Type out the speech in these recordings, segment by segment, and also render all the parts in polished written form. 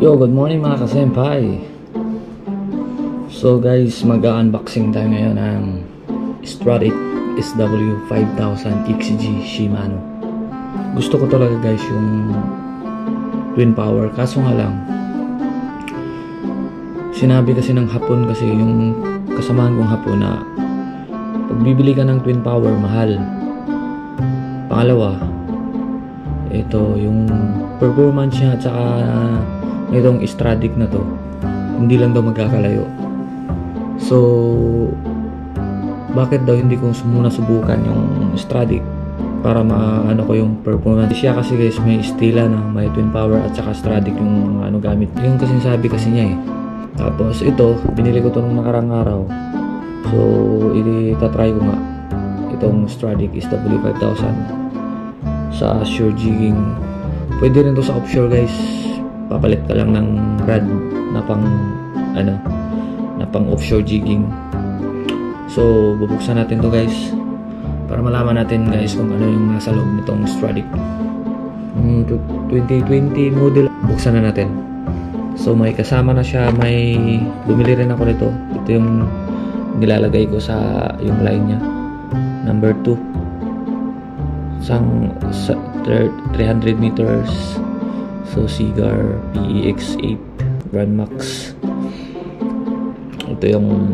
Yo, good morning mga kasenpai. So guys, mag-unboxing tayo ngayon ng Stradic SW5000 XG Shimano. Gusto ko talaga guys yung twin power, kaso nga lang sinabi kasi ng hapon, kasi yung kasamahan kong hapon, na pag bibili ka ng twin power, mahal. Pangalawa, ito yung performance niya at saka itong Stradic na to, hindi lang daw magkakalayo. So bakit daw hindi ko muna subukan yung Stradic para maano ko yung performance siya, kasi guys may Stila na may twin power at saka Stradic yung ano gamit, yung kasi sabi kasi niya eh. Tapos ito, binili ko to nung nakarang araw, so itatry ko nga itong Stradic SW5000 sa shore jigging. Pwede rin to sa offshore guys, papalit ka lang ng rod na pang ano, na pang offshore jigging. So bubuksan natin to guys para malaman natin guys kung ano yung nasa loob nitong Stradic 2020 model. Buksan na natin. So may kasama na siya, may bumili rin ako nito. Ito yung nilalagay ko sa yung line niya, number 2, sa 300 meters. So Seaguar PEX8 Grand Max. Ito yung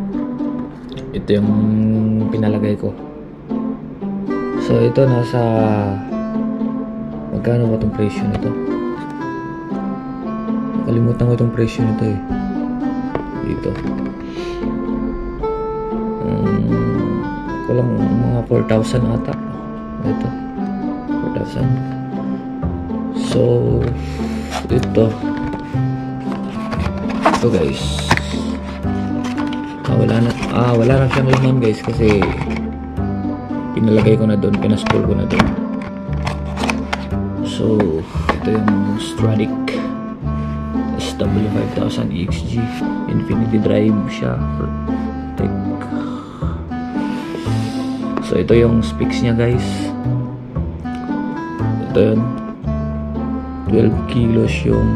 pinalagay ko. So ito nasa, magkano ba itong presyo nito? Kalimutan ko itong presyo nito eh. Dito kulang mga 4,000 ata. Ito 4,000. So ito guys, wala na siyang laman guys, kasi pinalagay ko na doon, pinaspool ko na doon. So ito yung Stradic SW5000 XG Infinity Drive siya. So ito yung specs niya guys. Ito yun, 12 kilos yung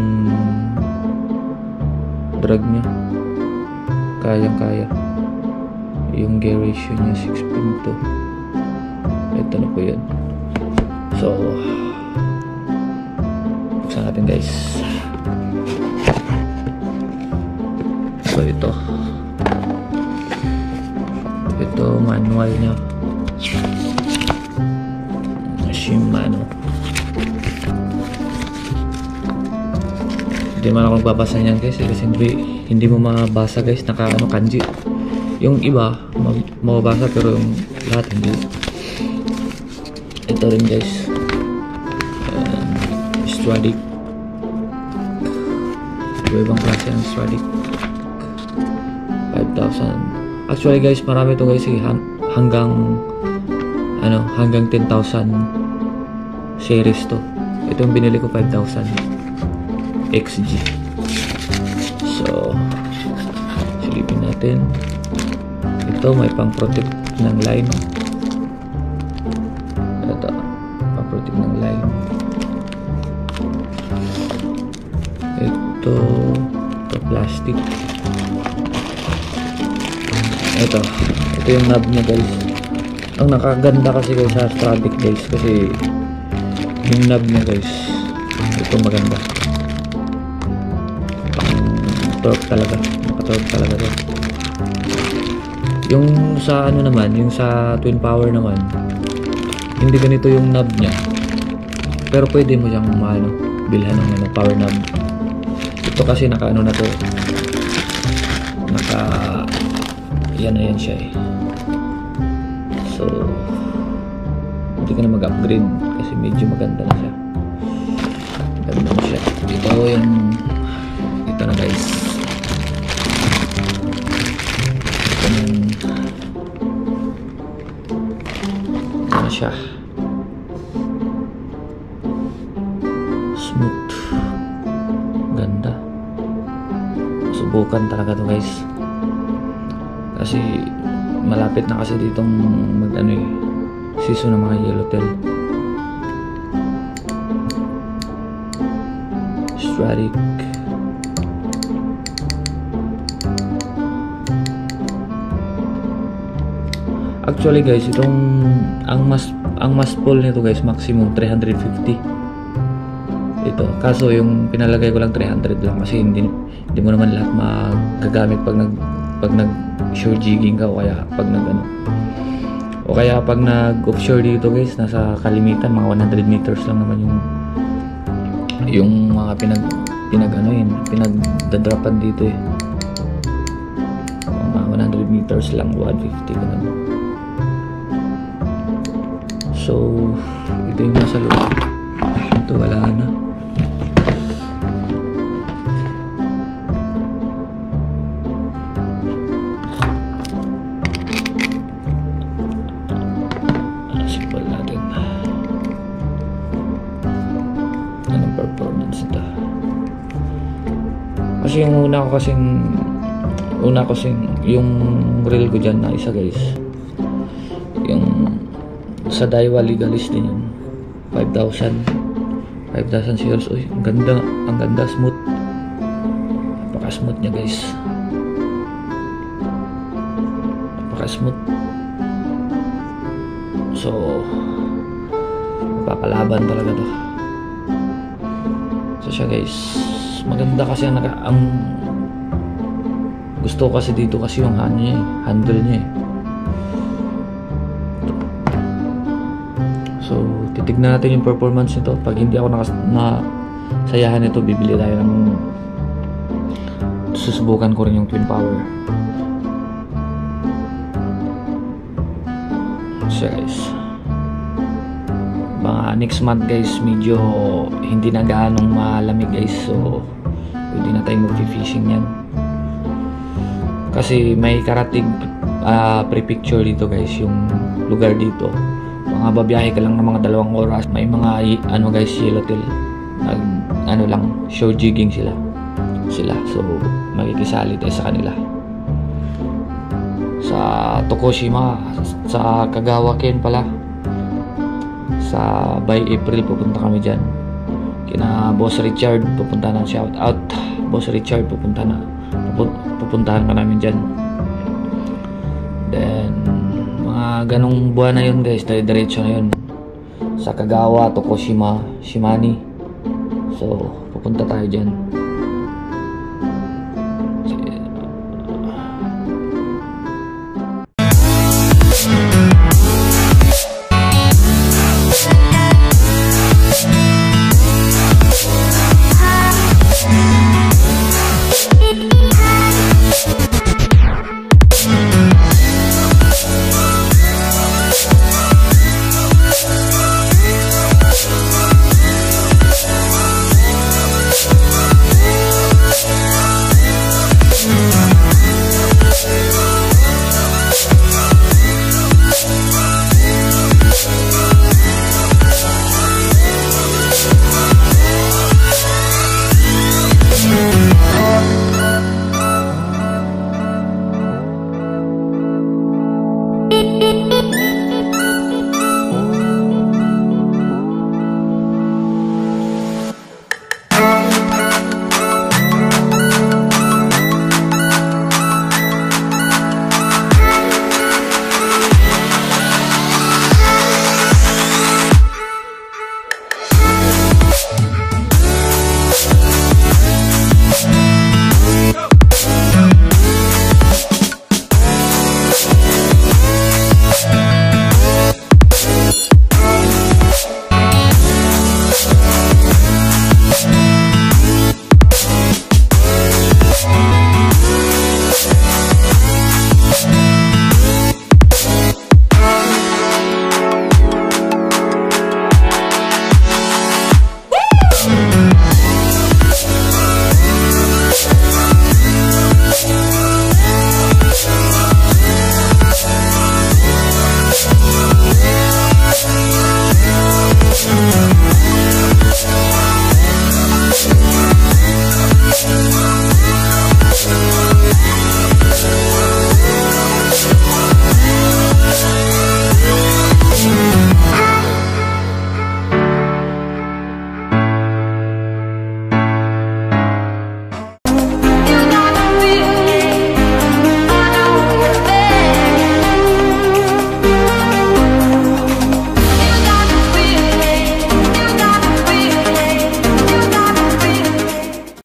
drag niya, kayang-kaya. Yung gear ratio niya 6.2. Ito na po yun. So buksan natin guys. So ito manual niya, Shimano. Hindi man ako magbabasa niyan guys, kasi hindi mo mabasa guys, naka kanji. Yung iba mababasa pero yung lahat hindi. Ito rin guys, Stradic. Ibang klase ng Stradic 5,000. Actually guys, marami to guys, hanggang 10,000 series to. Ito yung binili ko, 5,000 XG. So silipin natin. Ito may pang protect ng line. Ito pang protect ng line. Ito plastic. Ito yung knob niya guys. Ang nakaganda kasi guys sa Stradic guys, kasi yung knob niya guys, ito maganda, torque talaga, naka-torque talaga to. Yung sa ano naman, yung sa twin power naman, hindi ganito yung knob niya, pero pwede mo siyang bilhan ng power knob. Ito kasi naka na to, yan siya eh. So hindi ka na mag-upgrade kasi medyo maganda na siya. Maganda na siya. Ito na guys. Ito na siya. Smooth. Ganda. Subukan talaga to guys. Kasi malapit na kasi ditong season ng mga yellowtail. Stradic Actually guys, ang mas full nito guys, maximum 350 ito. Kaso yung pinalagay ko lang 300 lang kasi hindi mo naman lahat magagamit pag nag shore jigging ka, o kaya pag nag offshore dito guys, nasa kalimitan mga 100 meters lang naman yung mga pinagdadrapan dito eh. Mga 100 meters lang, 150 ganun. So ito yung nasa loob. Ito wala na. Simple natin. Anong performance ito? Kasi yung una ko kasing yung reel ko dyan na isa guys, yung sa Daiwa Legalist din yun, 5,000 shares. Uy, ang ganda, smooth, napaka smooth nya guys, napaka smooth. So papalaban talaga to. So siya guys, maganda kasi ang gusto ko kasi dito kasi yung handle niya eh. So titignan natin yung performance nito. Pag hindi ako nasayahan nito, bibili tayo susubukan ko rin yung twin power. So guys, mga next month guys, medyo hindi na gaanong malamig guys, so pwede na tayong mag-fishing yan. Kasi may karating pre-picture dito guys, yung lugar dito. Mga babiyahe ka lang ng mga 2 oras. May mga guys, yellowtail, lang, shore jigging sila. So makikisali tayo sa kanila sa Tokushima, sa Kagawa Ken pala. Sa by April pupunta kami dyan. Kina Boss Richard pupunta na, shout out Boss Richard, pupuntahan ka namin dyan. Then mga ganong buwan na yun guys, diretso na yun sa Kagawa, Tokushima, Shimane. So pupunta tayo dyan.